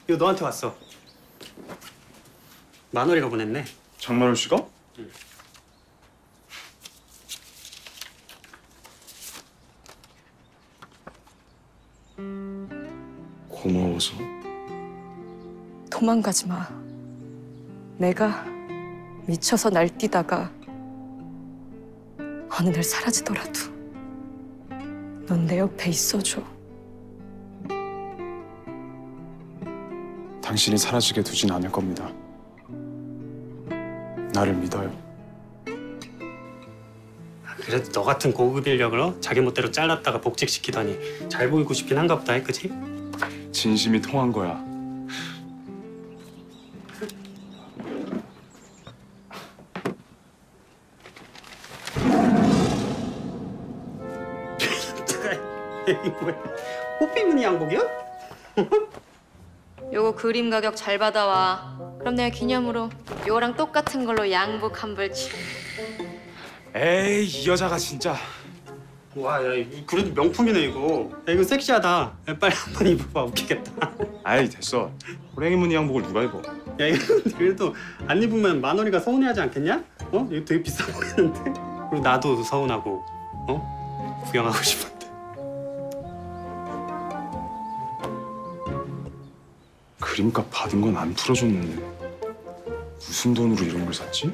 이거 너한테 왔어. 만월이가 보냈네. 장만월 씨가? 응. 고마워서. 도망가지 마. 내가 미쳐서 날뛰다가 어느 날 사라지더라도 넌 내 옆에 있어줘. 당신이 사라지게 두진 않을 겁니다. 나를 믿어요. 그래도 너 같은 고급 인력을 자기 멋대로 잘랐다가 복직시키다니 잘 보이고 싶긴 한가 보다 해, 그치? 진심이 통한 거야. 이게 뭐야? 호피무늬 양복이야? 요거 그림 가격 잘 받아와. 그럼 내가 기념으로 요거랑 똑같은 걸로 양복 한 벌. 에이, 이 여자가 진짜. 와, 야, 이거 그래도 명품이네 이거. 야, 이거 섹시하다. 야, 빨리 한번 입어봐, 웃기겠다. 아이, 됐어. 호랭이 무늬 양복을 누가 입어? 야, 이거 그래도 안 입으면 만월이가 서운해하지 않겠냐? 어? 이거 되게 비싸 보이는데? 그리고 나도 서운하고, 어? 구경하고 싶은데. 그림값 받은 건 안 풀어줬는데 무슨 돈으로 이런 걸 샀지?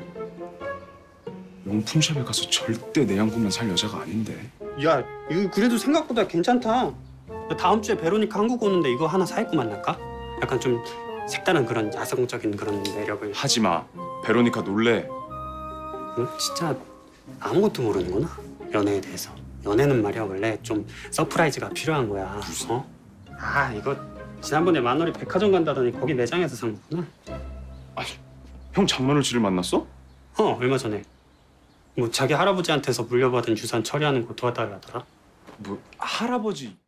명품샵에 가서 절대 내 양복만 살 여자가 아닌데. 야, 이거 그래도 생각보다 괜찮다. 나 다음 주에 베로니카 한국 오는데 이거 하나 사 입고 만날까? 약간 좀 색다른 그런 야성적인 그런 매력을. 하지 마. 베로니카 놀래. 너 진짜 아무것도 모르는구나. 연애에 대해서. 연애는 말이야 원래 좀 서프라이즈가 필요한 거야. 어? 아, 이거 지난번에 만월이 백화점 간다더니 거기 매장에서 산 거구나. 아니, 형 장만월 씨를 만났어? 얼마 전에. 뭐 자기 할아버지한테서 물려받은 유산 처리하는 거 도와달라더라. 뭐 할아버지.